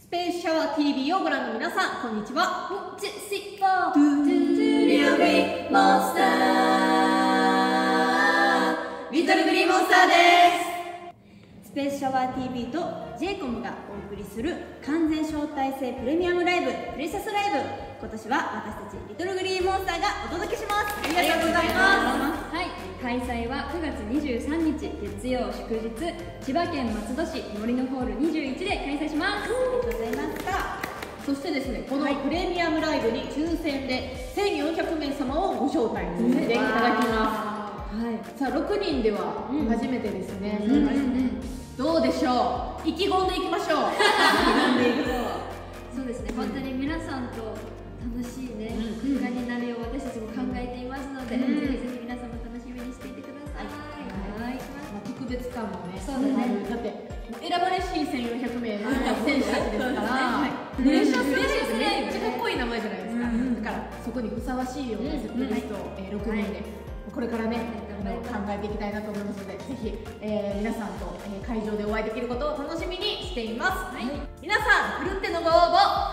ペースシャワー TV をご覧の皆さん、こんにちは。 1、2、4、リトルグリーンモンスター、リトルグリーンモンスターです。 スペースシャワー TV と j コムがお送りする完全招待制プレミアムライブプレシャスライブ、今年は私たちリトルグリーンモンスターがお届けします。 ありがとうございます。 はい、開催は9月23日月曜祝日、千葉県松戸市森のホール21で開催します。 ありがとうございます。 そしてですね、このプレミアムライブに抽選で1400名様をご招待させていただきます。はい、さあ6人では初めてですね。どうでしょう。意気込んでいきましょう。 そうですね、本当に皆さんと楽しいね空間になるよう私たちも考えていますので、ぜひぜひ皆さんも楽しみにしていてください。はい、 特別感もね、 そうだね。 だって選ばれしい1400名の選手たちですから、プレシャスライブめっちゃかっこいい名前じゃないですか。だからそこにふさわしいようなセットリストを6人でこれからね考えていきたいなと思いますので、ぜひ皆さんと会場でお会いできることを楽しみにしています。皆さん、ふるってのご応募